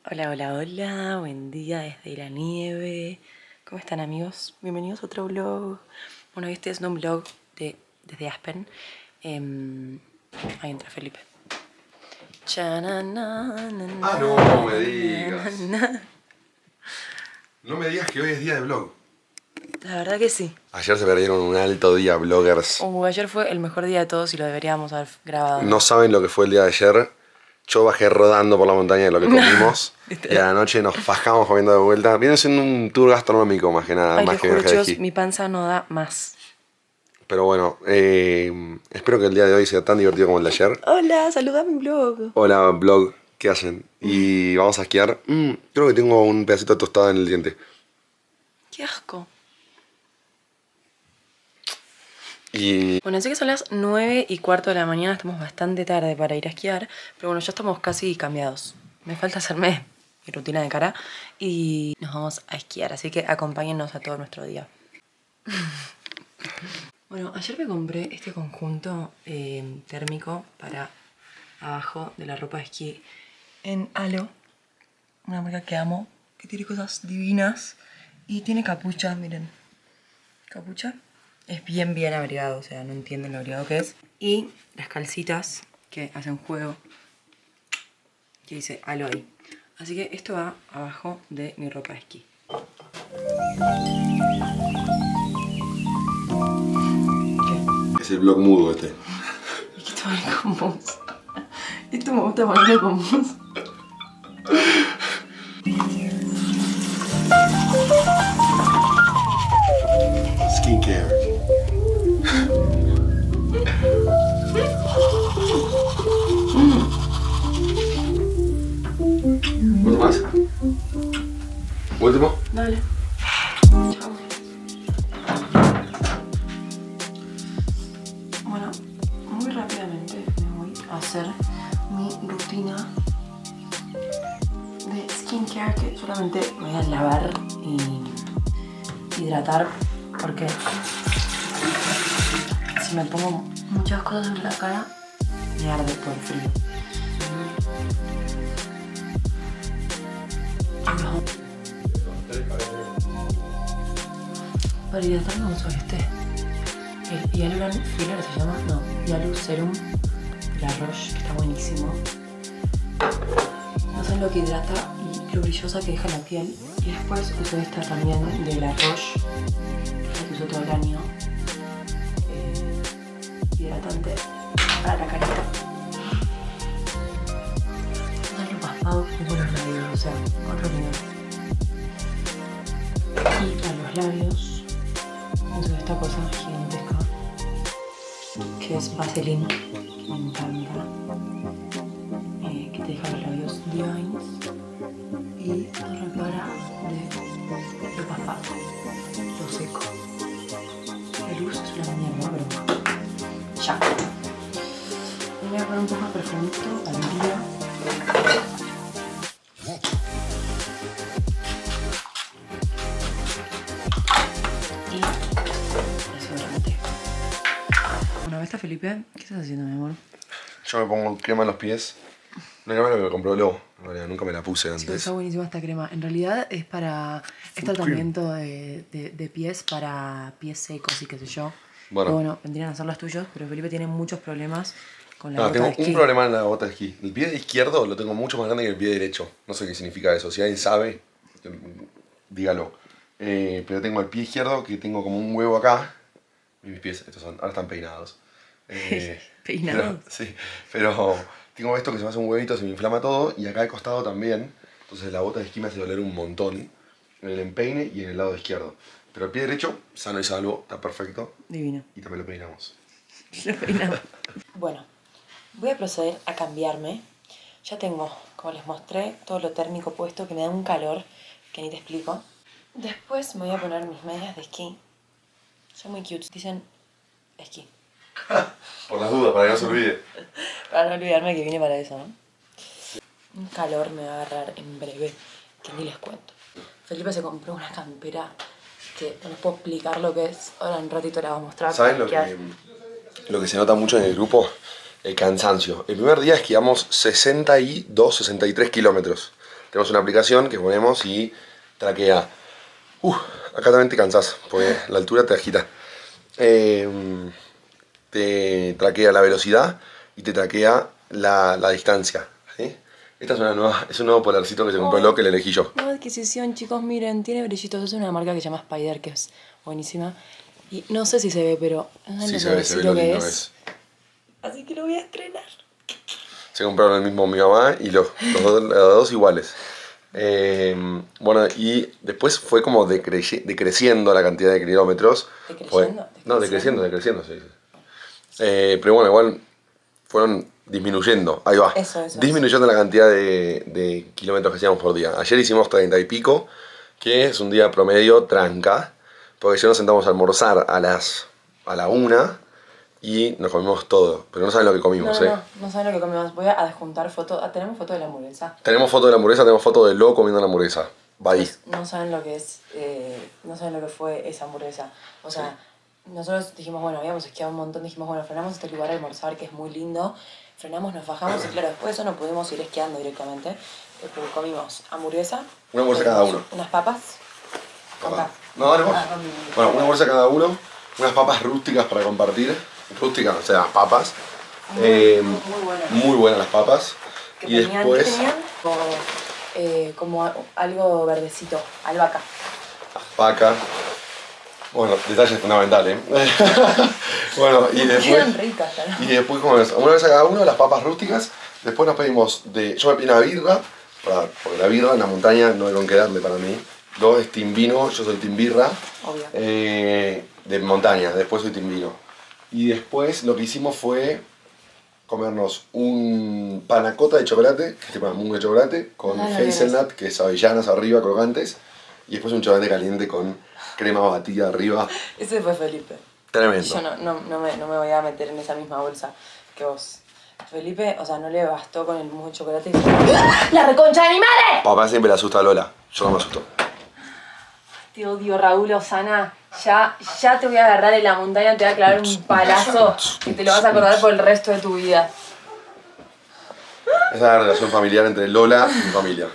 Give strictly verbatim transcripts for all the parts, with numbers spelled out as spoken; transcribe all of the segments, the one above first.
Hola, hola, hola, buen día desde la nieve. ¿Cómo están, amigos? Bienvenidos a otro vlog. Bueno, hoy estoy haciendo un vlog de, desde Aspen. Eh, ahí entra Felipe. Ah, no, no me digas. No me digas que hoy es día de vlog. La verdad que sí. Ayer se perdieron un alto día, bloggers. Uh, ayer fue el mejor día de todos y lo deberíamos haber grabado. No saben lo que fue el día de ayer. Yo bajé rodando por la montaña de lo que comimos. Y a la noche nos fajamos comiendo de vuelta. Viene siendo un tour gastronómico más que nada. Ay, más les que juro, viaje de chicos, esquí. mi panza no da más. Pero bueno, eh, espero que el día de hoy sea tan divertido como el de ayer. Hola, saluda a mi vlog. Hola, vlog. ¿Qué hacen? Y vamos a esquiar. Mm, creo que tengo un pedacito de tostada en el diente. Qué asco. Y... Bueno, sé que son las nueve y cuarto de la mañana, estamos bastante tarde para ir a esquiar, pero bueno, ya estamos casi cambiados. Me falta hacerme mi rutina de cara y nos vamos a esquiar, así que acompáñennos a todo nuestro día. Bueno, ayer me compré este conjunto eh, térmico para abajo de la ropa de esquí en Alo, una marca que amo, que tiene cosas divinas y tiene capucha, miren, capucha. Es bien, bien abrigado, o sea, no entienden lo abrigado que es. Y las calcitas que hacen juego, que dice Aloy. Así que esto va abajo de mi ropa de esquí. ¿Qué? Es el vlog mudo este. Es que esto va con vos. Esto me gusta ponerlo con vos. Skincare. ¿Otro más? ¿Último? Dale. Chao. Bueno, muy rápidamente me voy a hacer mi rutina de skincare, que solamente me voy a lavar y hidratar, porque si me pongo muchas cosas en la cara me arde por el frío. Para hidratar me uso este, el Hyaluron Filler se llama, no, Hyalu Serum de la Roche, que está buenísimo. No saben lo que hidrata y lo brillosa que deja la piel. Y después uso esta también de la Roche, que es la que uso todo el año, eh, hidratante para la carita. Darle paspado tengo los labios, o sea, otro nivel. Y para los labios uso esta cosa gigantesca que es Vaseline, que me encanta, eh, que te deja los labios divines y te repara de lo paspado, lo seco. La luz es una mierda, pero ya. Me voy a poner un poco de perfumito para el día. Bueno, ¿ves, Felipe? ¿Qué estás haciendo, mi amor? Yo me pongo crema en los pies. Una crema que me compró Lo. En realidad, nunca me la puse antes. Sí, está buenísima esta crema. En realidad es para... Es tratamiento de, de, de pies para pies secos y qué sé yo. Bueno. Pero bueno, vendrían a ser los tuyos, pero Felipe tiene muchos problemas con la No, bota tengo de esquí. un problema en la bota de esquí. El pie izquierdo lo tengo mucho más grande que el pie derecho. No sé qué significa eso. Si alguien sabe, dígalo. Eh, pero tengo el pie izquierdo que tengo como un huevo acá. Y mis pies, estos son, ahora están peinados. Eh, ¿Peinados? Pero, sí, pero tengo esto que se me hace un huevito, se me inflama todo. Y acá al costado también. Entonces la bota de esquí me hace doler un montón. En el empeine y en el lado izquierdo. Pero el pie derecho, sano y salvo, está perfecto. Divino. Y también lo peinamos. Lo peinamos. Bueno, voy a proceder a cambiarme. Ya tengo, como les mostré, todo lo térmico puesto, que me da un calor que ni te explico. Después me voy a poner mis medias de esquí. Son muy cute. Dicen esquí. Por las dudas, para que no se olvide. Para no olvidarme que vine para eso, ¿no? Un calor me va a agarrar en breve, que ni les cuento. Felipe se compró una campera que no les puedo explicar lo que es. Ahora en un ratito la voy a mostrar. ¿Saben lo que, lo que se nota mucho en el grupo? El cansancio. El primer día esquiamos sesenta y dos, sesenta y tres kilómetros. Tenemos una aplicación que ponemos y traquea. Uh, acá también te cansás, porque la altura te agita. Eh, te traquea la velocidad y te traquea la, la distancia. ¿Sí? Esta es, una nueva, es un nuevo polarcito que se compró Oh, Lo, que le elegí yo. Nueva adquisición, chicos, miren, tiene brillitos. Es una marca que se llama Spider, que es buenísima. Y no sé si se ve, pero no Sí, sé se ve, se ve lo lo que lindo es. que es. Así que lo voy a estrenar. Se compraron el mismo mi mamá y los, los, dos, los dos iguales. Eh, bueno, y después fue como decre decreciendo la cantidad de kilómetros. ¿Decreciendo? Fue, ¿Decreciendo? no, decreciendo, decreciendo, sí. sí. Eh, pero bueno, igual fueron disminuyendo. Ahí va. Eso, eso, disminuyendo eso. La cantidad de, de kilómetros que hacíamos por día. Ayer hicimos treinta y pico, que es un día promedio tranca, porque ayer nos sentamos a almorzar a las a la una. Y nos comimos todo, pero no saben lo que comimos, no, ¿eh? No, no saben lo que comimos. Voy a adjuntar fotos. Ah, tenemos foto de la hamburguesa. Tenemos foto de la hamburguesa, tenemos foto de Lo comiendo la hamburguesa. Va ahí. Pues no saben lo que es, eh, no saben lo que fue esa hamburguesa. O sea, sí. Nosotros dijimos, bueno, habíamos esquiado un montón, dijimos, bueno, frenamos este lugar a almorzar que es muy lindo. Frenamos, nos bajamos y claro, después de eso no pudimos ir esquiando directamente. Eh, pero comimos hamburguesa. Una hamburguesa cada uno. Unas papas. Papá. No, dale vos. Ah, bueno, una hamburguesa cada uno. Unas papas rústicas para compartir. Rústicas, o sea, papas. Muy, eh, muy, muy buenas. Muy buenas las papas. Que y tenían, después... ¿qué tenían? Como, eh, como algo verdecito, albahaca. Albahaca. Bueno, detalle fundamental, ¿eh? Bueno, y después... Quedan ricas, ¿no? Y después, como es, una vez a cada uno, las papas rústicas. Después nos pedimos de... Yo me pedí una birra, para, porque la birra en la montaña no hay con qué darle para mí. Dos es team vino, yo soy team birra. Obvio. Eh, de montaña, después soy team vino. Y después lo que hicimos fue comernos un panacota de chocolate, que es tipo mousse de chocolate, con Ah, no, hazelnut, que es avellanas arriba, crocantes, y después un chocolate caliente con crema batida arriba. Ese fue Felipe. Tremendo. Yo no, no, no, me, no me voy a meter en esa misma bolsa que vos. Felipe, o sea, no le bastó con el mousse de chocolate y se... ¡La reconcha de mi madre! Papá siempre le asusta a Lola, yo no me asusto. Te odio, Raúl Osana. Ya, ya te voy a agarrar en la montaña, te voy a clavar un palazo y te lo vas a acordar por el resto de tu vida. Esa es la relación familiar entre Lola y mi familia.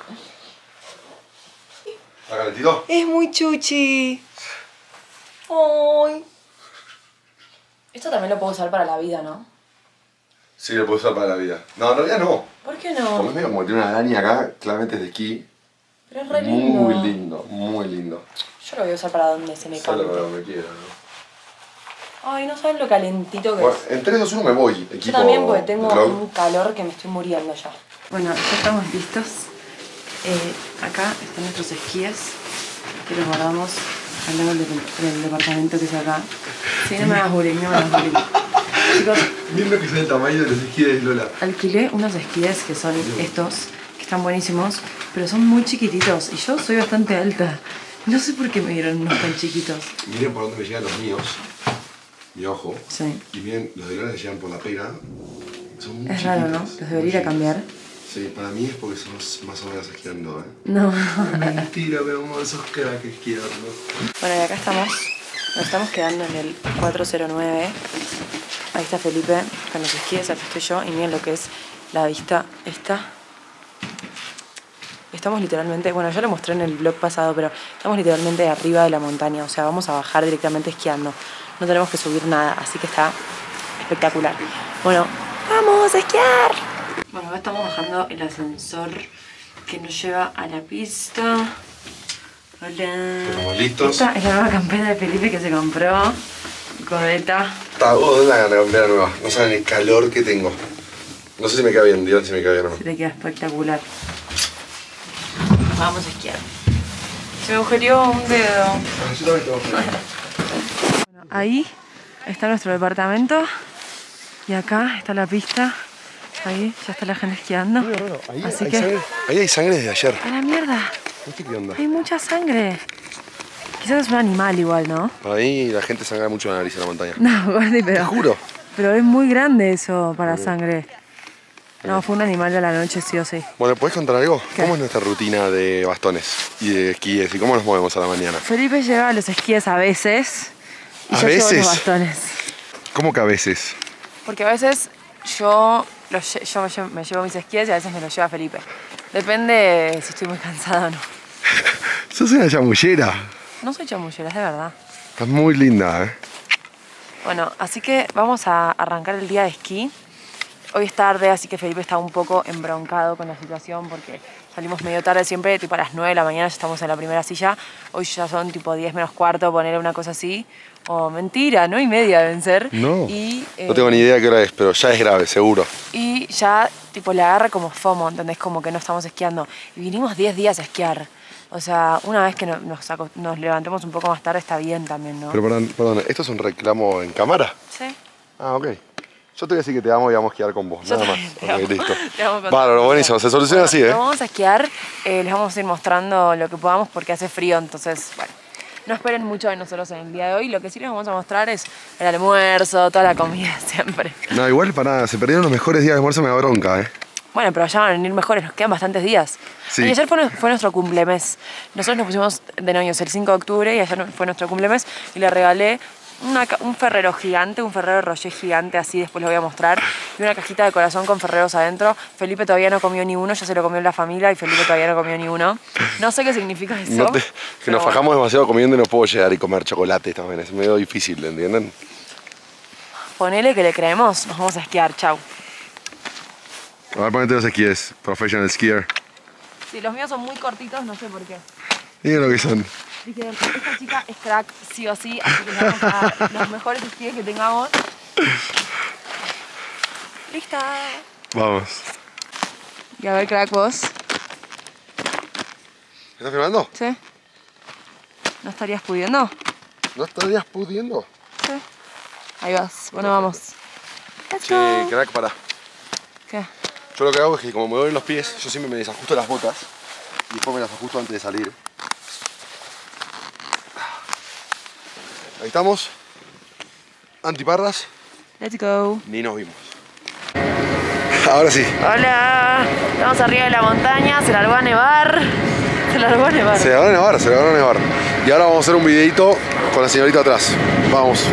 ¿Está calentito? Es muy chuchi. Ay. Esto también lo puedo usar para la vida, ¿no? Sí, lo puedo usar para la vida. No, en realidad no. ¿Por qué Porque no? es medio como que tiene una araña acá, claramente es de esquí. Pero es re lindo. Muy lindo, muy lindo. Yo lo voy a usar para donde se me Solo cante. para donde quiera, ¿no? Ay, no saben lo calentito que Bueno, es. en tres, dos, uno me voy, equipo. Yo también porque tengo vlog. un calor que me estoy muriendo ya. Bueno, ya estamos listos. Eh, acá están nuestros esquíes que los guardamos al lado del, del departamento que es acá. Sí, no me hagas bullying, no me hagas bullying. Chicos, Miren lo que es el tamaño de los esquíes, Lola. alquilé unos esquíes que son estos, que están buenísimos, pero son muy chiquititos y yo soy bastante alta. No sé por qué me dieron unos tan chiquitos. Miren por dónde me llegan los míos. Mi ojo. Sí. Y miren, los de Lola les llegan por la pega. Son muy Es raro, ¿no? chiquitos, Los debería ir a muy cambiar. chiquitos. Sí, para mí es porque sos más o menos esquiando, ¿eh? No. Mentira, mi amor, sos crack esquiando. Bueno, y acá estamos. Nos estamos quedando en el cuatro cero nueve. Ahí está Felipe con los esquíes, acá estoy yo. Y miren lo que es la vista esta. Estamos literalmente, bueno, yo lo mostré en el vlog pasado, pero estamos literalmente arriba de la montaña. O sea, vamos a bajar directamente esquiando. No tenemos que subir nada, así que está espectacular. Bueno, ¡vamos a esquiar! Bueno, acá estamos bajando el ascensor que nos lleva a la pista. Hola. Estamos listos. Esta es la nueva campera de Felipe que se compró. Codeta. Está vos, la campera nueva. No saben el calor que tengo. No sé si me queda bien, Dios, si me queda bien o no. Se te queda espectacular. Vamos a esquiar. Se me agujereó un dedo. Ah, yo también tengo frío. Bueno, ahí está nuestro departamento. Y acá está la pista. Ahí ya está la gente esquiando. Ahí, Así hay que... sangre, ahí hay sangre desde ayer. ¡A la mierda! ¿Viste qué onda? Hay mucha sangre. Quizás es un animal igual, ¿no? Para mí la gente sangra mucho la nariz en la montaña. No, Gordi, Te pero... juro. Pero es muy grande eso para sangre. No, fue un animal de la noche, sí o sí. Bueno, ¿puedes contar algo? ¿Qué? ¿Cómo es nuestra rutina de bastones y de esquíes y cómo nos movemos a la mañana? Felipe lleva los esquíes a veces y ¿A yo llevo veces? los bastones. ¿Cómo que a veces? Porque a veces yo, los, lle- yo me, llevo, me llevo mis esquíes y a veces me los lleva Felipe. Depende si estoy muy cansada o no. Sos una chamullera. No soy chamullera, es de verdad. Estás muy linda, ¿eh? Bueno, así que vamos a arrancar el día de esquí. Hoy es tarde, así que Felipe está un poco embroncado con la situación porque salimos medio tarde siempre, tipo a las nueve de la mañana ya estamos en la primera silla. Hoy ya son tipo diez menos cuarto, ponerle una cosa así. O mentira, nueve y media deben ser. No, y, eh, no tengo ni idea de qué hora es, pero ya es grave, seguro. Y ya tipo le agarra como FOMO, ¿entendés? Como que no estamos esquiando. Y vinimos diez días a esquiar. O sea, una vez que nos, nos, nos levantemos un poco más tarde está bien también, ¿no? Pero perdón, perdón, ¿esto es un reclamo en cámara? Sí. Ah, ok. Yo te voy a decir que te amo y vamos a esquiar con vos, Yo nada también, más. te Ok, amo. listo. Te amo con Bárbaro, todo. buenísimo, se soluciona Bueno, así, ¿eh? nos vamos a esquiar, eh, les vamos a ir mostrando lo que podamos porque hace frío, entonces, bueno. No esperen mucho de nosotros en el día de hoy. Lo que sí les vamos a mostrar es el almuerzo, toda la comida siempre. No, igual para nada, se perdieron los mejores días de almuerzo, me da bronca, ¿eh? Bueno, pero ya van a venir mejores, nos quedan bastantes días. Sí. Y ayer fue, fue nuestro cumplemes. Nosotros nos pusimos de novios el cinco de octubre y ayer fue nuestro cumplemes y le regalé una, un Ferrero gigante, un Ferrero Rocher gigante, así después lo voy a mostrar, y una cajita de corazón con Ferreros adentro. Felipe todavía no comió ni uno, ya se lo comió la familia y Felipe todavía no comió ni uno. No sé qué significa eso. No te, que nos fajamos demasiado comiendo y no puedo llegar y comer chocolate también, es medio difícil, ¿entienden? Ponele que le creemos, nos vamos a esquiar, chau. A ver, ponete los esquíes, professional skier. Sí, los míos son muy cortitos, no sé por qué. Miren lo que son. Dije, esta chica es crack, sí o sí, así que le vamos a dar los mejores esquíes que tengamos. ¡Lista! Vamos. Y a ver, crack, vos. ¿Estás filmando? ¿Sí? ¿No estarías pudiendo? ¿No estarías pudiendo? Sí. Ahí vas, bueno, vamos. Let's Che, go. crack, pará. ¿Qué? Yo lo que hago es que como me duelen los pies, yo siempre me desajusto las botas y después me las ajusto antes de salir. Ahí estamos. Antiparras. Let's go. Ni nos vimos. Ahora sí. Hola. Estamos arriba de la montaña, se largó a nevar. Se largó a nevar. Se largó a nevar, se largó a nevar. Y ahora vamos a hacer un videito con la señorita atrás. Vamos.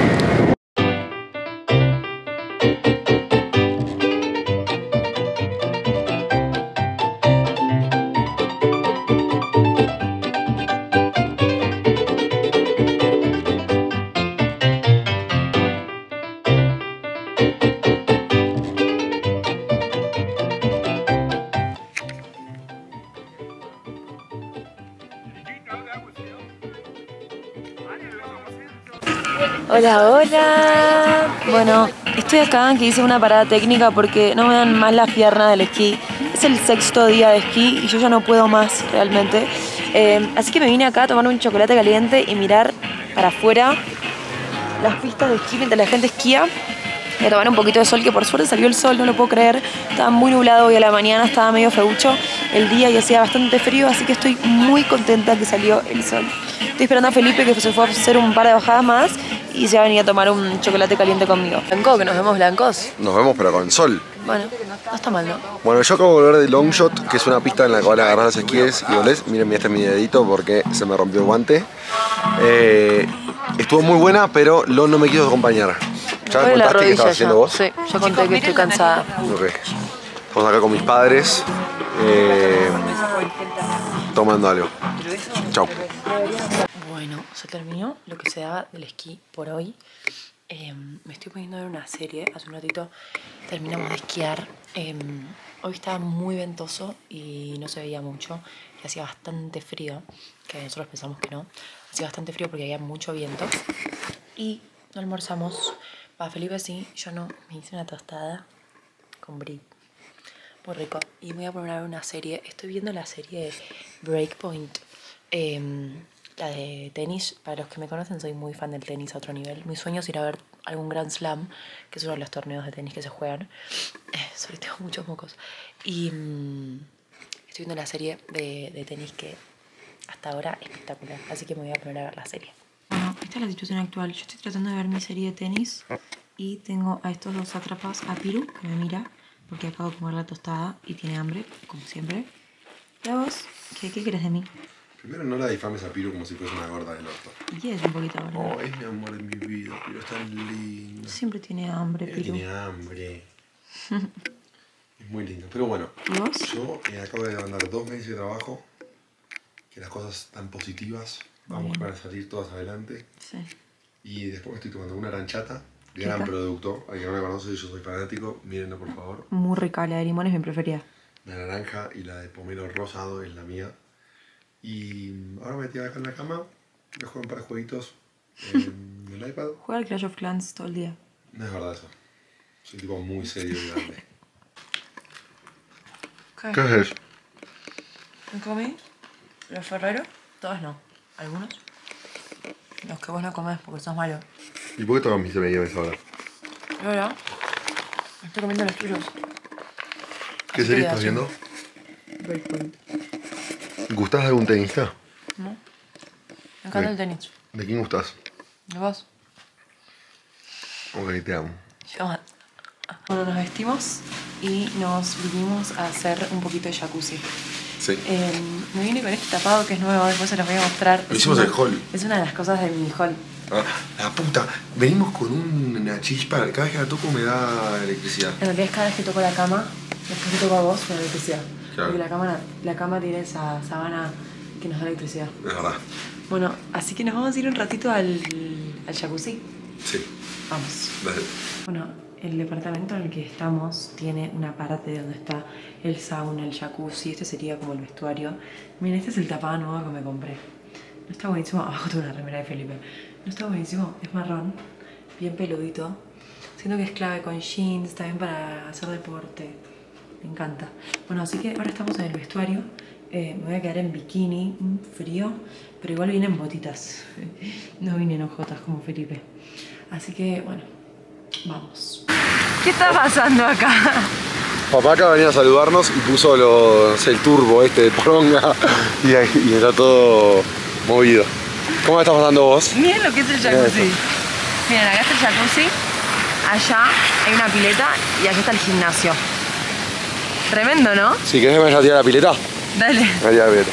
Hola, hola. Bueno, estoy acá que hice una parada técnica porque no me dan más las piernas del esquí. Es el sexto día de esquí y yo ya no puedo más realmente. Eh, así que me vine acá a tomar un chocolate caliente y mirar para afuera las pistas de esquí mientras la gente esquía. Y a tomar un poquito de sol, que por suerte salió el sol, no lo puedo creer. Estaba muy nublado hoy a la mañana, estaba medio feucho el día y hacía bastante frío, así que estoy muy contenta que salió el sol. Estoy esperando a Felipe que se fue a hacer un par de bajadas más y se va a venir a tomar un chocolate caliente conmigo. Blanco, que nos vemos blancos. Nos vemos pero con sol. Bueno, no está mal, ¿no? Bueno, yo acabo de volver de Longshot, que es una pista en la cual agarras los esquíes y volés. Miren, este es mi dedito porque se me rompió el guante. Eh, estuvo muy buena, pero Lon no me quiso acompañar. ¿Ya me contaste qué estabas haciendo vos? Sí, yo conté que estoy cansada. Ok. Estamos acá con mis padres, eh, tomando algo. Chau. Bueno, se terminó lo que se daba del esquí por hoy. Eh, me estoy poniendo a ver una serie. Hace un ratito terminamos de esquiar. Eh, hoy estaba muy ventoso y no se veía mucho. Y hacía bastante frío, que nosotros pensamos que no. Hacía bastante frío porque había mucho viento. Y no almorzamos. Para Felipe sí, yo no. Me hice una tostada con brie. Muy rico. Y voy a poner a ver una serie. Estoy viendo la serie Breakpoint. Eh, la de tenis. Para los que me conocen, soy muy fan del tenis a otro nivel. Mi sueño es ir a ver algún Grand Slam, que es uno de los torneos de tenis que se juegan. Eh, sobre tengo muchos mocos. Y mmm, estoy viendo la serie de, de tenis que hasta ahora es espectacular. Así que me voy a poner a ver la serie. Bueno, esta es la situación actual. Yo estoy tratando de ver mi serie de tenis y tengo a estos dos sátrapas, a Piru, que me mira porque acabo de comer la tostada y tiene hambre, como siempre. ¿Y a vos? ¿Qué, qué querés de mí? Primero, no la difames a Piru como si fuese una gorda del orto. Y es un poquito, ¿verdad? Oh, es mi amor en mi vida, Piru es tan lindo. Siempre tiene hambre, Ella Piru. tiene hambre. Es muy lindo. Pero bueno, ¿Y vos? yo eh, acabo de mandar dos meses de trabajo, que las cosas están positivas, vamos Bien. a salir todas adelante. Sí. Y después estoy tomando una aranchata, gran Rica. producto, al que no me conoce, yo soy fanático, mírenlo por favor. Muy rica, la de limón es mi preferida. La naranja y la de pomelo rosado es la mía. Y ahora me metí acá en la cama, me juego un par de jueguitos en el iPad. Juega al Clash of Clans todo el día. No es verdad eso. Soy tipo muy serio y grande. ¿Qué? ¿Qué es eso? ¿Me comí? ¿Los Ferrero? Todos no. ¿Algunos? Los que vos no comés porque sos malo. ¿Y por qué tocan mis M y M's ahora? ¿Y ahora? Estoy comiendo los tuyos. ¿Qué Así serie que estás así. viendo? Breakpoint. ¿Gustás de algún tenista? ¿No? Me encanta Sí. el tenis. ¿De quién gustás? ¿Y vos? Ok, te amo. Yo. Bueno, nos vestimos y nos vinimos a hacer un poquito de jacuzzi. Sí. Eh, me vine con este tapado que es nuevo, después se los voy a mostrar. Lo Es hicimos una- en el hall. Es una de las cosas de mi hall. Ah, la puta. Venimos con una chispa. Cada vez que la toco me da electricidad. En realidad es cada vez que toco la cama, después que toco a vos, me da electricidad. Claro. Porque la cama, la cama tiene esa sábana que nos da electricidad. Es verdad. Bueno, así que nos vamos a ir un ratito al, al jacuzzi. Sí. Vamos. Dale. Bueno, el departamento en el que estamos tiene una parte donde está el sauna, el jacuzzi. Este sería como el vestuario. Miren, este es el tapado nuevo que me compré. No está buenísimo. Abajo tengo una remera de Felipe. No está buenísimo. Es marrón, bien peludito. Siento que es clave con jeans, está bien para hacer deporte. Me encanta. Bueno, así que ahora estamos en el vestuario. Eh, me voy a quedar en bikini, un frío, pero igual vine en botitas. No vine en ojotas como Felipe. Así que, bueno, vamos. ¿Qué está pasando acá? Papá acaba de venir a saludarnos y puso los, el turbo este de poronga y, y está todo movido. ¿Cómo estás pasando vos? Miren lo que es el jacuzzi. Miren, acá está el jacuzzi, allá hay una pileta y acá está el gimnasio. Tremendo, ¿no? Si querés me a tirar la pileta. Dale. Me la pileta.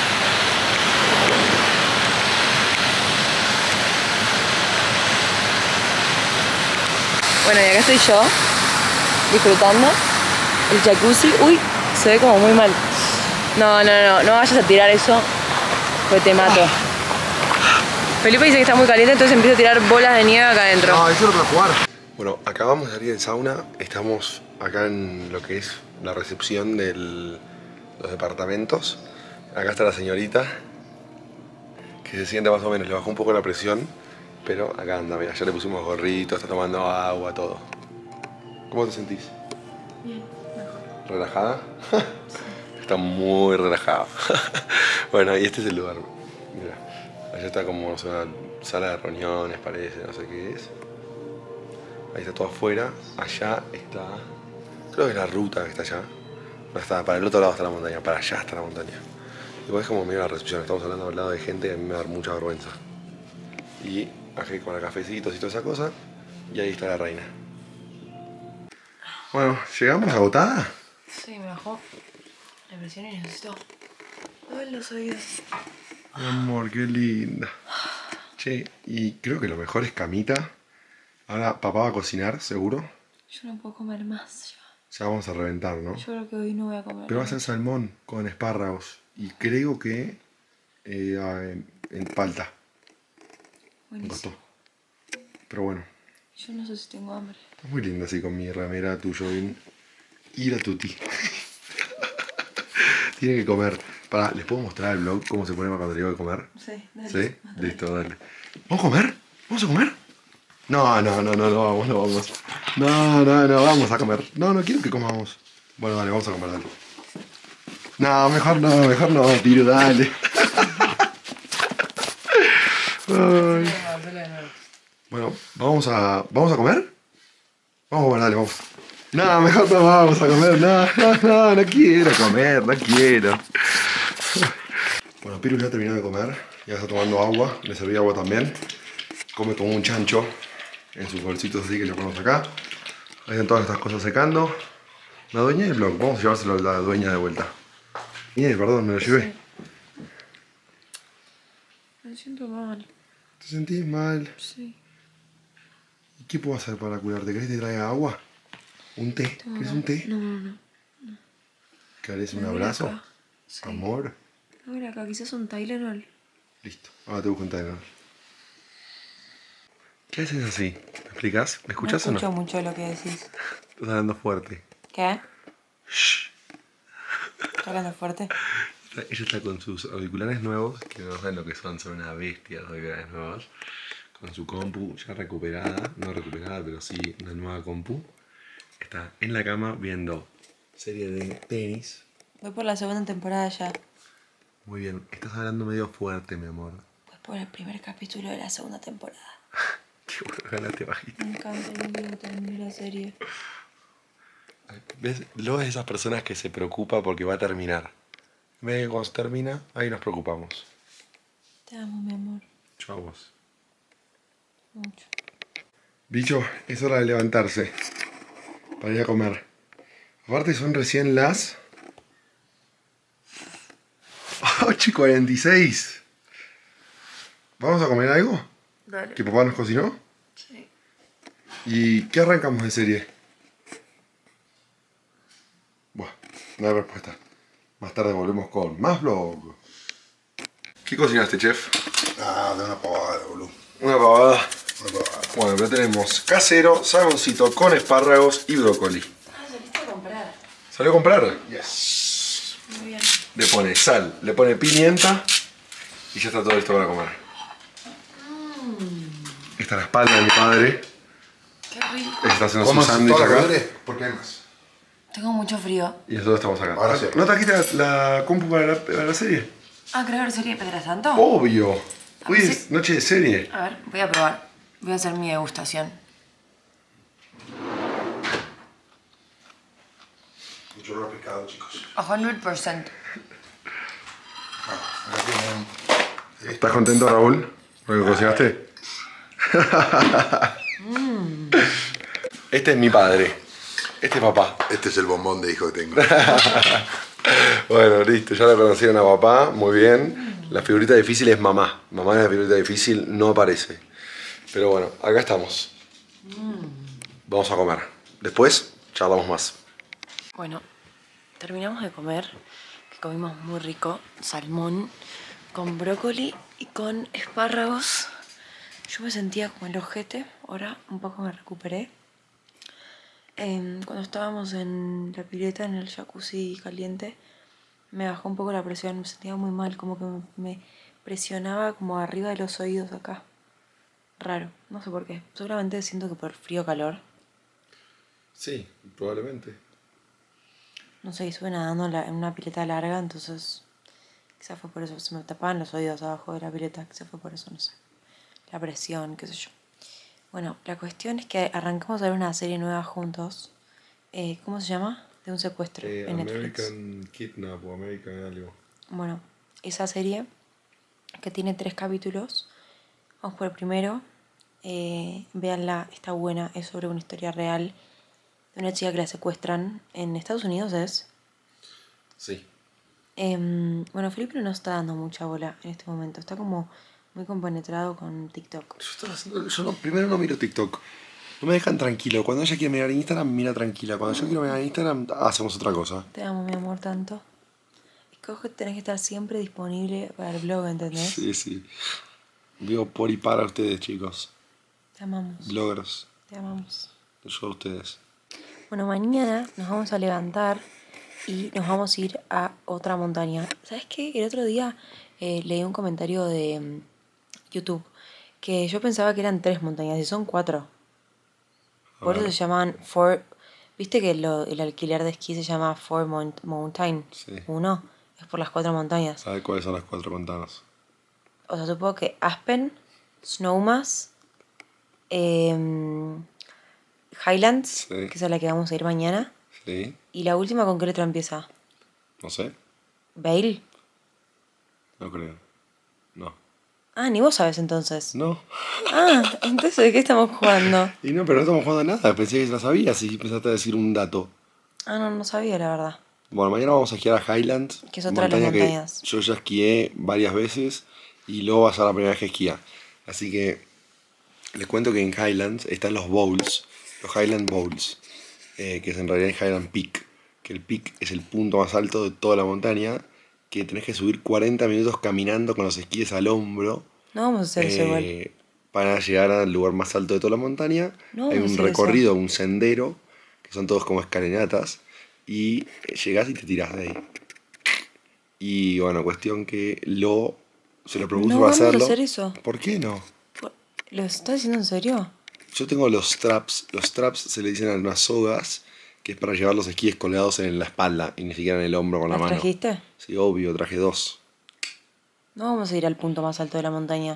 Bueno, y acá estoy yo, disfrutando el jacuzzi. Uy, se ve como muy mal. No, no, no, no vayas a tirar eso, porque te mato. Felipe dice que está muy caliente, entonces empieza a tirar bolas de nieve acá adentro. No, eso no para jugar. Bueno, acabamos de salir del sauna. Estamos acá en lo que es la recepción de los departamentos. Acá está la señorita, que se siente más o menos, le bajó un poco la presión. Pero acá anda, mira, ya le pusimos gorrito, está tomando agua, todo. ¿Cómo te sentís? Bien, mejor. ¿Relajada? Está muy relajada. Bueno, y este es el lugar. Mira, allá está como una sala de reuniones, parece, no sé qué es. Ahí está todo afuera. Allá está, creo que es la ruta que está allá. No está, para el otro lado está la montaña, para allá está la montaña. Igual es como medio la recepción, estamos hablando al lado de gente que a mí me da mucha vergüenza. Y aquí con los cafecitos y toda esa cosa. Y ahí está la reina. Bueno, ¿llegamos agotada? Sí, me bajó la presión y necesito doler los oídos. Mi amor, qué linda. Che, y creo que lo mejor es camita. Ahora papá va a cocinar, seguro. Yo no puedo comer más ya. Ya vamos a reventar, ¿no? Yo creo que hoy no voy a comer. Pero va a ser salmón con espárragos. Y creo que eh, en, en palta. Me Buenísimo. costó. Pero bueno. Yo no sé si tengo hambre. Estás muy linda así con mi remera, tu jogging. Y la tuti. Tiene que comer. Pará, ¿les puedo mostrar el vlog cómo se pone cuando digo de comer? Sí, dale. ¿Sí? Listo, dale. ¿Vamos a comer? ¿Vamos a comer? No, no, no, no, no vamos, no vamos. No, no, no, vamos a comer. No, no quiero que comamos. Bueno, dale, vamos a comer, dale. No, mejor no, mejor no, Piru, dale. Ay. Bueno, vamos a. ¿Vamos a comer? Vamos a comer, dale, vamos. No, mejor no vamos a comer, no, no, no, no quiero comer, no quiero. Bueno, Piru ya terminó de comer, ya está tomando agua, le serví agua también. Come como un chancho en sus bolsitos así que lo ponemos acá. Ahí están todas estas cosas secando. La dueña del blog, vamos a llevárselo a la dueña de vuelta. Inés, perdón, me lo llevé. Me siento mal. ¿Te sentís mal? Sí. ¿Y qué puedo hacer para curarte? ¿Querés que te traiga agua? ¿Un té? ¿Querés un té? No, no, no. ¿Querés un Me duele abrazo? acá. Sí. Amor. A ver acá, quizás un Tylenol. Listo. Ahora te busco un Tylenol. ¿Qué haces así? ¿Me explicas? ¿Me escuchás no o no? escucho mucho lo que decís. Estás hablando fuerte. ¿Qué? Shh. ¿Estás hablando fuerte? Ella está con sus auriculares nuevos, que no saben lo que son, son una bestia los auriculares nuevos. Con su compu ya recuperada, no recuperada, pero sí una nueva compu. Está en la cama viendo serie de tenis. Voy por la segunda temporada ya. Muy bien, estás hablando medio fuerte, mi amor. Voy por el primer capítulo de la segunda temporada. Qué bueno, ganaste bajito. Me encanta, no quiero terminar la serie. ¿Ves? Luego es de esas personas que se preocupa porque va a terminar. En vez de que cuando se termina, ahí nos preocupamos. Te amo, mi amor. Yo a vos. Mucho. Bicho, es hora de levantarse para ir a comer. Aparte son recién las ocho y cuarenta y seis. ¿Vamos a comer algo? Dale. ¿Que papá nos cocinó? Sí. ¿Y qué arrancamos de serie? Buah, no hay respuesta. Más tarde volvemos con más vlog. ¿Qué cocinaste, chef? Ah, de una pavada, boludo. Una pavada. Una pavada. Bueno, pero tenemos casero, salmoncito con espárragos y brócoli. Ah, saliste a comprar. ¿Salió a comprar? Yes. Muy bien. Le pone sal, le pone pimienta y ya está todo listo para comer. Mm. Esta es la espalda de mi padre. Qué rico. Está haciendo su ¿Comas sándwich toda la acá. madre? ¿Por qué hay más? Tengo mucho frío. Y nosotros estamos acá. Ahora sí. ¿No trajiste la, la compu para la, para la serie? Ah, ¿querés ver serie de Pedra Santo? Obvio. Ah, Hoy sí. es noche de serie. A ver, voy a probar. Voy a hacer mi degustación. Mucho arroz pescado, chicos. cien por ciento. Ah, acá tienen... ¿Estás contento, Raúl? ¿Por lo que cocinaste? Este es mi padre. Este es papá. Este es el bombón de hijo que tengo. Bueno, listo, ya lo conocieron a papá, muy bien. La figurita difícil es mamá. Mamá en la figurita difícil no aparece. Pero bueno, acá estamos. Vamos a comer. Después charlamos más. Bueno, terminamos de comer, que comimos muy rico, salmón con brócoli y con espárragos. Yo me sentía como el ojete, ahora un poco me recuperé. Eh, cuando estábamos en la pileta, en el jacuzzi caliente, me bajó un poco la presión, me sentía muy mal, como que me, me presionaba como arriba de los oídos acá. Raro, no sé por qué, seguramente siento que por frío o calor. Sí, probablemente. No sé, estuve nadando en, la, en una pileta larga, entonces quizás fue por eso. Se me tapaban los oídos abajo de la pileta, quizás fue por eso, no sé. La presión, qué sé yo. Bueno, la cuestión es que arrancamos a ver una serie nueva juntos. Eh, ¿Cómo se llama? De un secuestro Eh, en Netflix. American Kidnap o American algo. Bueno, esa serie que tiene tres capítulos. Vamos por el primero. Eh, véanla, está buena. Es sobre una historia real de una chica que la secuestran en Estados Unidos, ¿es? Sí. Eh, bueno, Felipe no está dando mucha bola en este momento. Está como muy compenetrado con TikTok. Yo, estoy haciendo- yo no- primero no miro TikTok. No me dejan tranquilo. Cuando ella quiere mirar Instagram, mira tranquila. Cuando yo quiero mirar Instagram, hacemos otra cosa. Te amo, mi amor, tanto. Es que vos tenés que estar siempre disponible para el blog, ¿entendés? Sí, sí. Vivo por y para ustedes, chicos. Te amamos. Bloggers. Te amamos. Yo a ustedes. Bueno, mañana nos vamos a levantar y nos vamos a ir a otra montaña. ¿Sabes qué? El otro día eh, leí un comentario de mm, YouTube que yo pensaba que eran tres montañas y son cuatro. Por eso se llaman Four. ¿Viste que lo- el alquiler de esquí se llama Four Mount- Mountain? Sí. Uno es por las cuatro montañas. ¿Sabes cuáles son las cuatro montañas? O sea, supongo que Aspen, Snowmass, em, Highlands, Sí. que es a la que vamos a ir mañana. Sí. Y la última, ¿con qué letra empieza? No sé. ¿Bale? No creo. No. Ah, ni vos sabes entonces. No. Ah, entonces ¿de qué estamos jugando? Y no, pero no estamos jugando a nada. Pensé que la sabías y empezaste a decir un dato. Ah, no, no sabía la verdad. Bueno, mañana vamos a esquiar a Highlands. Que es otra de las montaña que montañas. yo ya esquié varias veces y luego va a ser la primera vez que esquía. Así que les cuento que en Highlands están los bowls, los Highland Bowls, eh, que es en realidad Highland Peak, que el Peak es el punto más alto de toda la montaña, que tenés que subir cuarenta minutos caminando con los esquíes al hombro. No vamos a hacer eso igual. eh, para llegar al lugar más alto de toda la montaña. No Hay vamos a un hacer recorrido, un sendero, que son todos como escalinatas, y llegás y te tirás de ahí. Y bueno, cuestión que lo se lo propuso No para vamos a hacerlo. hacer eso. ¿Por qué no? ¿Lo estás diciendo en serio? Yo tengo los straps. Los straps se le dicen a unas sogas, que es para llevar los esquíes colgados en la espalda y ni siquiera en el hombro con la ¿Las mano. trajiste? Sí, obvio, traje dos. No vamos a ir al punto más alto de la montaña.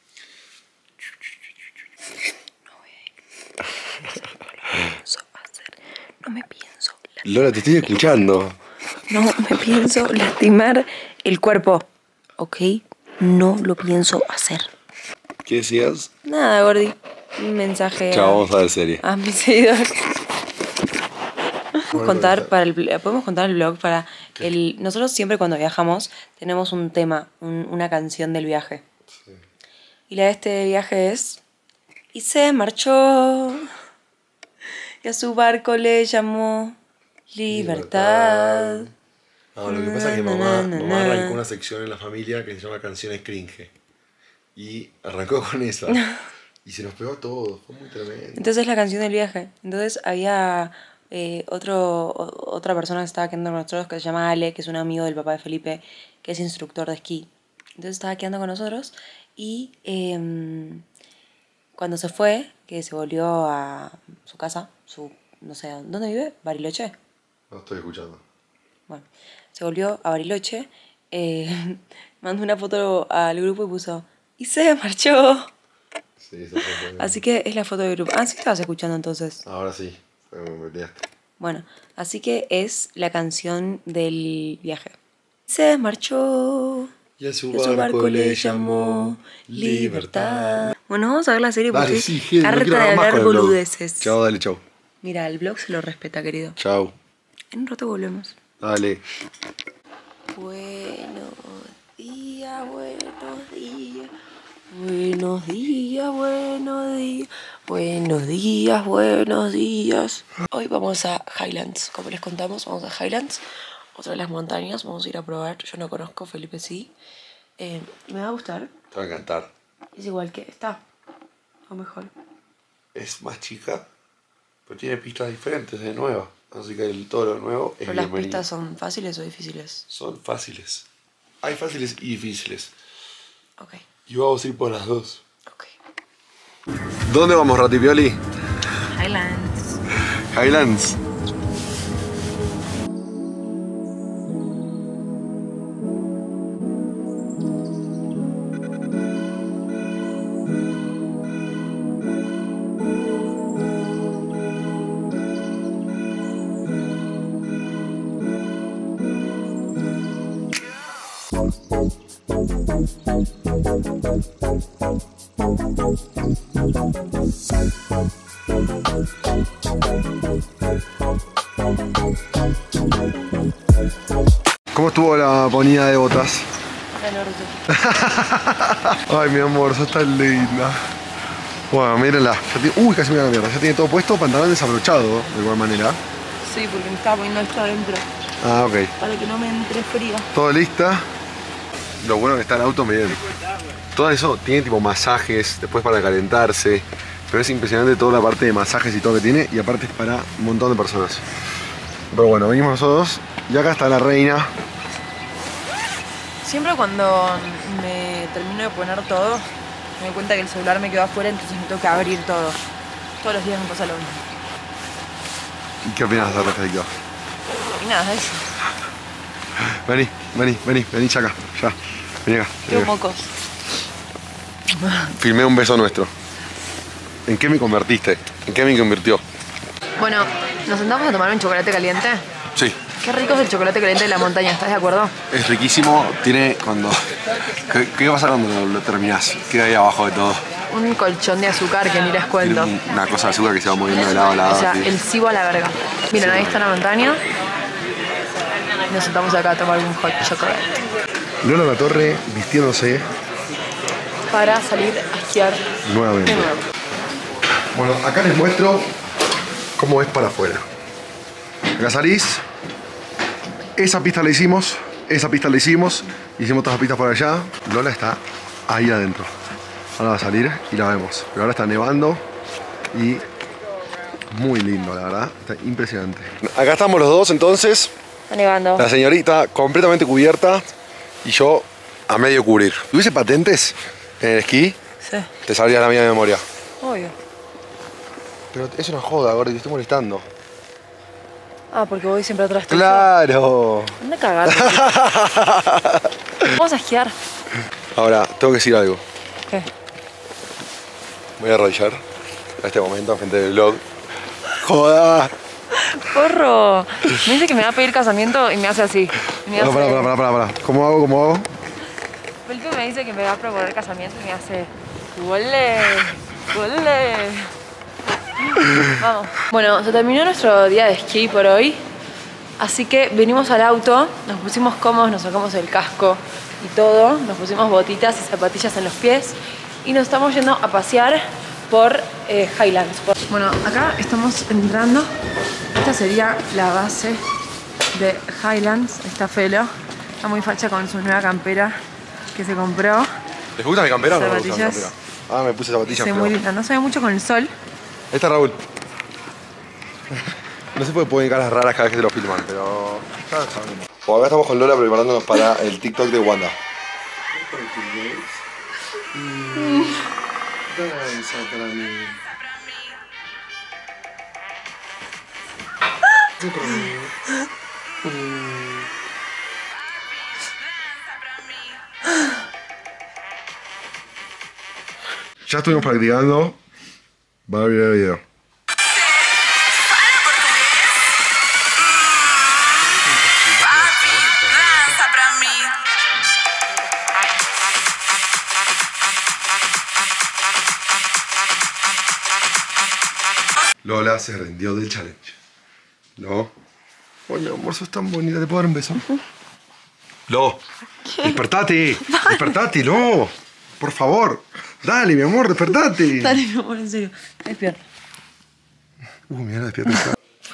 No voy a ir. No lo pienso hacer. No me pienso. Lola, te estoy escuchando. No me pienso lastimar el cuerpo. ¿Ok? No lo pienso hacer. ¿Qué decías? Nada, Gordi. Un mensaje. Chao, a- vamos a ver serie. A mis seguidores. Podemos contar para el bl- podemos contar el blog para el nosotros siempre cuando viajamos tenemos un tema, un- una canción del viaje. Sí. Y la de este viaje es y se marchó y a su barco le llamó Libertad. No, lo que pasa es que mamá, mamá arrancó una sección en la familia que se llama Canciones Cringe. Y arrancó con esa. Y se nos pegó todo, fue muy tremendo. Entonces la canción del viaje. Entonces había eh, otro, o- otra persona que estaba quedando con nosotros que se llama Ale, que es un amigo del papá de Felipe, que es instructor de esquí. Entonces estaba quedando con nosotros y eh, cuando se fue, que se volvió a su casa, su, no sé, ¿dónde vive? ¿Bariloche? No estoy escuchando. Bueno, se volvió a Bariloche, eh, mandó una foto al grupo y puso y se marchó. Sí, eso fue bueno. Así que es la foto del grupo. Ah, sí estabas escuchando entonces. Ahora sí, me peleaste. Bueno, así que es la canción del viaje. Se marchó. Y a su y a su barco le llamó Libertad. Bueno, vamos a ver la serie porque Dale, sí, Gil, no harta quiero de hablar más hablar con el blog. boludeces. Chao, dale, chao. Mira, el blog se lo respeta, querido. Chao. En un rato volvemos. Dale. Buenos días, buenos días. Buenos días, buenos días. Buenos días, buenos días. Hoy vamos a Highlands. Como les contamos, vamos a Highlands. Otra de las montañas. Vamos a ir a probar. Yo no conozco, Felipe sí. Eh, me va a gustar. Te va a encantar. Es igual que esta. O mejor. Es más chica, pero tiene pistas diferentes, es nueva. Así que el, todo lo nuevo es ¿Pero las bienvenido. pistas son fáciles o difíciles? Son fáciles. Hay fáciles y difíciles. Ok, Y vamos a ir por las dos. ok. ¿Dónde vamos, Ratipioli? Highlands. Highlands. ¿Cómo estuvo la ponida de botas? Ay, mi amor, sos tan linda. Bueno, mírenla. Ya tiene- Uy, casi me da la mierda. Ya tiene todo puesto, pantalón desabrochado, de igual manera. Sí, porque me estaba poniendo esto adentro. Ah, ok. Para que no me entre frío. Todo lista. Lo bueno que está el auto, miren. Todo eso tiene tipo masajes, después para calentarse. Pero es impresionante toda la parte de masajes y todo que tiene. Y aparte es para un montón de personas. Pero bueno, venimos nosotros. Y acá está la reina. Siempre cuando me termino de poner todo, me doy cuenta que el celular me quedó afuera, entonces me tengo que abrir todo. Todos los días me pasa lo mismo. ¿Y qué opinas al respecto? Y nada, eso. Vení, vení, vení, vení ya acá. Ya. Vení acá. vení Tengo acá. mocos. Filmé un beso nuestro. ¿En qué me convertiste? ¿En qué me convirtió? Bueno, nos sentamos a tomar un chocolate caliente. Sí. Qué rico es el chocolate caliente de la montaña, ¿estás de acuerdo? Es riquísimo. Tiene cuando... ¿Qué, qué pasa cuando lo, lo terminás? Queda ahí abajo de todo. Un colchón de azúcar que ni les cuento. Tiene un- una cosa de azúcar que se va moviendo de lado a lado. O sea, así. el cibo a la verga. Miren, ahí está la montaña. Y nos sentamos acá a tomar un hot chocolate. Lola La Torre vistiéndose Para salir a esquiar nuevamente. de nuevo. Bueno, acá les muestro cómo es para afuera. Acá salís esa pista la hicimos, esa pista la hicimos, hicimos todas las pistas por allá. Lola está ahí adentro. Ahora va a salir y la vemos. Pero ahora está nevando y muy lindo, la verdad. Está impresionante. Acá estamos los dos entonces. Está nevando. La señorita completamente cubierta y yo a medio cubrir. Si hubiese patentes en el esquí, Sí. te sabría la mía de memoria. Obvio. Pero es una joda, gordo, te estoy molestando. Ah, porque voy siempre atrás tuyo. ¡Claro! Anda a cagar. Vamos a esquiar. Ahora, tengo que decir algo. ¿Qué? Voy a arrodillar a este momento frente del vlog. ¡Joda! ¡Porro! Me dice que me va a pedir casamiento y me hace así. Y me No, hace... pará, pará, pará, pará, pará. ¿Cómo hago? ¿Cómo hago? Felipe me dice que me va a proponer casamiento y me hace... ¡Huele! ¡Huele! Vamos. Bueno, se terminó nuestro día de esquí por hoy. Así que venimos al auto, nos pusimos cómodos, nos sacamos el casco y todo. Nos pusimos botitas y zapatillas en los pies. Y nos estamos yendo a pasear por eh, Highlands. Bueno, acá estamos entrando. Esta sería la base de Highlands. Está Felo. Está muy facha con su nueva campera que se compró. ¿Les gusta mi campera o no me gusta mi Zapatillas. campera? Ah, me puse zapatillas. Se pero- muy linda. No se ve mucho con el sol. Ahí está Raúl. No sé por qué ponen caras raras cada vez que te lo filman, pero... ya está bien. Bueno, acá estamos con Lola preparándonos para el TikTok de Wanda. Ya estuvimos practicando. Va a ver el video. Lola se rindió del challenge. No. Ay, mi amor, sos tan bonita. ¿Te puedo dar un beso? Lo. Despertate. Despertate, no. Por favor. Dale, mi amor, despertate. Dale, mi amor, en serio. Despierta. Uh, mira, despierta.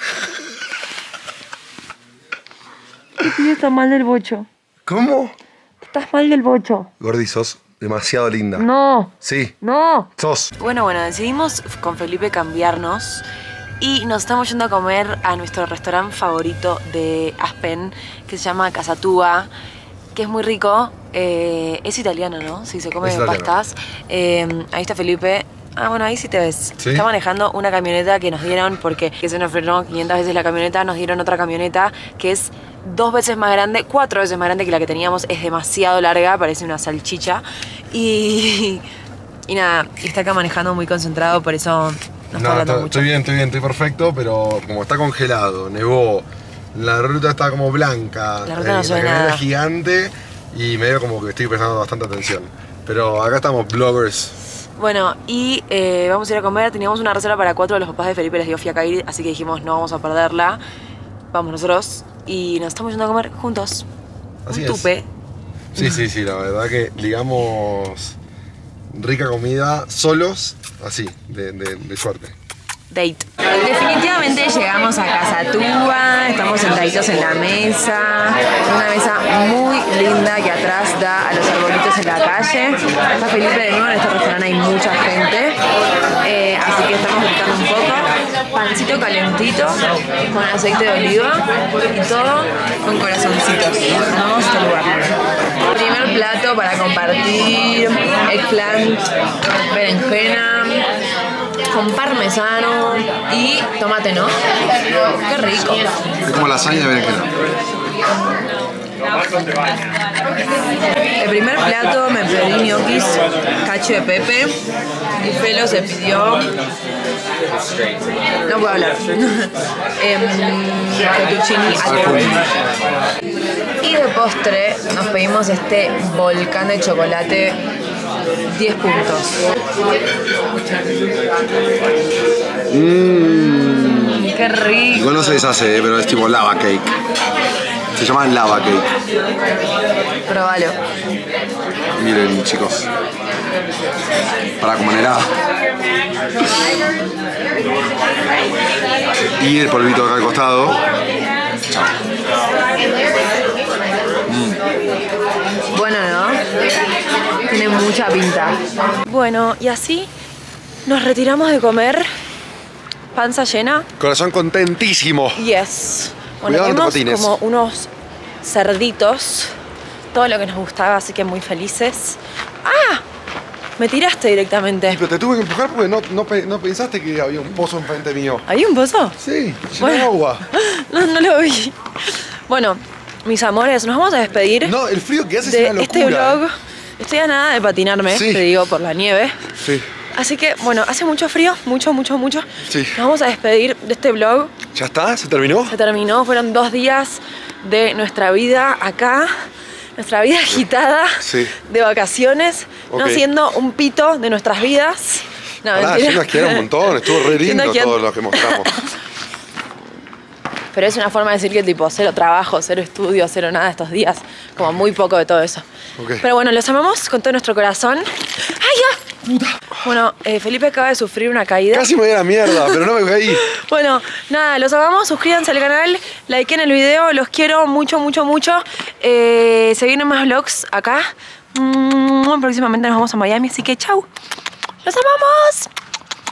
Sí, estás mal del bocho. ¿Cómo? Estás mal del bocho. Gordi, sos demasiado linda. No. Sí, No. sos. Bueno, bueno, decidimos con Felipe cambiarnos y nos estamos yendo a comer a nuestro restaurante favorito de Aspen, que se llama Casa Tua, que es muy rico. Eh, es italiano, ¿no? Sí, se come Es en italiano. pastas. Eh, ahí está Felipe. Ah, bueno, ahí sí te ves. ¿Sí? Está manejando una camioneta que nos dieron porque que se nos frenó quinientas veces la camioneta. Nos dieron otra camioneta que es dos veces más grande, cuatro veces más grande que la que teníamos. Es demasiado larga, parece una salchicha. Y, y nada, está acá manejando muy concentrado, por eso no está hablando mucho. estoy bien, estoy bien, estoy perfecto, pero como está congelado, nevó, la ruta está como blanca, La ruta no eh, se ve la camioneta nada. es gigante y medio como que estoy prestando bastante atención. Pero acá estamos, bloggers. Bueno, y eh, vamos a ir a comer. Teníamos una reserva para cuatro de los papás de Felipe, les dio fiaca ir, así que dijimos no vamos a perderla. Vamos nosotros y nos estamos yendo a comer juntos. Así Un es. tupe. Sí, sí, sí, la verdad que ligamos rica comida solos, así, de, de, de suerte. Date. Definitivamente llegamos a Casa Tua, estamos sentaditos en la mesa, una mesa muy linda que atrás da a los arbolitos en la calle. Está Felipe de nuevo, en este restaurante hay mucha gente, eh, así que estamos gritando un poco. Pancito calentito, con aceite de oliva y todo con corazoncitos. Vamos a este lugar. Primer plato para compartir, eggplant, berenjena, con parmesano y tomate, ¿no? Qué rico. Es como lasaña de berenjena. El primer plato me pedí ñoquis, cacho de pepe y Felo se pidió... No puedo hablar. eh, fettuccini al Y de postre nos pedimos este volcán de chocolate, diez puntos. Mmm. Qué rico. Igual no se deshace, eh, pero es tipo lava cake. Se llama lava cake. Probalo. Miren, chicos. Para como helada. Y el polvito acá al costado. Chao. Tiene mucha pinta. Bueno, y así nos retiramos de comer. Panza llena. Corazón contentísimo. Yes. Bueno, Cuidado, no te vimos patines. como unos cerditos. Todo lo que nos gustaba, así que muy felices. ¡Ah! Me tiraste directamente. Y pero te tuve que empujar porque no, no, pe- no pensaste que había un pozo enfrente mío. ¿Hay un pozo? Sí, lleno de Bueno. agua. No, no lo vi. Bueno, mis amores, nos vamos a despedir No, el frío que hace es de una locura. este vlog. Estoy a nada de patinarme, Sí. te digo, por la nieve. Sí. Así que, bueno, hace mucho frío, mucho, mucho, mucho. Sí. Nos vamos a despedir de este vlog. ¿Ya está? ¿Se terminó? Se terminó, fueron dos días de nuestra vida acá. Nuestra vida agitada Sí. de vacaciones, no Ok. siendo un pito de nuestras vidas. No, Pará, mentira. sí nos quedaron un montón, estuvo re Sí lindo nos quedan- todo lo que mostramos. Pero es una forma de decir que tipo cero trabajo, cero estudio, cero nada estos días. Como muy poco de todo eso. Ok. Pero bueno, los amamos con todo nuestro corazón. ¡Ay, ya! Puta. Bueno, eh, Felipe acaba de sufrir una caída. Casi me voy a la mierda, pero no me caí. Bueno, nada, los amamos, suscríbanse al canal, likeen el video, los quiero mucho, mucho, mucho. Eh, se vienen más vlogs acá. Mm, próximamente nos vamos a Miami, así que chau. ¡Los amamos!